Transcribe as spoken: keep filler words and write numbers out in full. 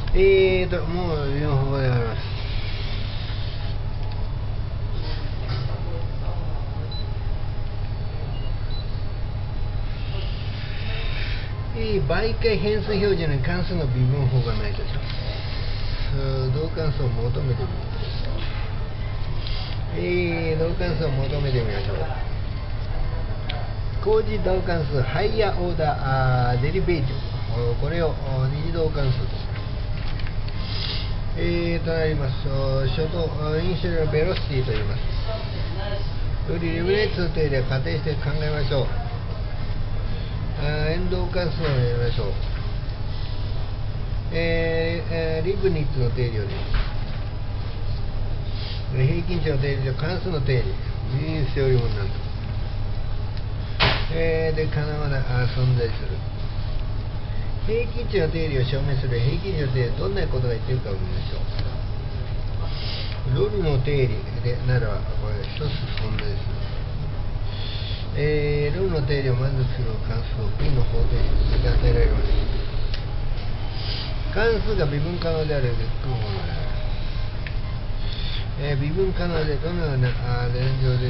えーと、もうよんほんであります。えー、媒介変数表示に関数の微分法がないとします。同関数を求めてみます。えー、同関数を求めてみましょう。高次同関数ハイヤーオーダーデリベーティブ、これを二次同関数とします。えーとなります初動インシュラルベロシティと言います。よりリブレッツの定理を仮定して考えましょう。円同関数をやりましょう。えーえー、リブニッツの定理をです。平均値の定理と関数の定理、ビジネスよりもなんと、えー、でかなわない存在する。平均値の定理を証明する平均値の定理、どんなことが言っているかを見ましょう。ロルの定理でならば、これ一つ存在する。えー、ロルの定理を満足する関数を P の方程式が与えられます。関数が微分可能である、えー、微分可能でどのような連乗で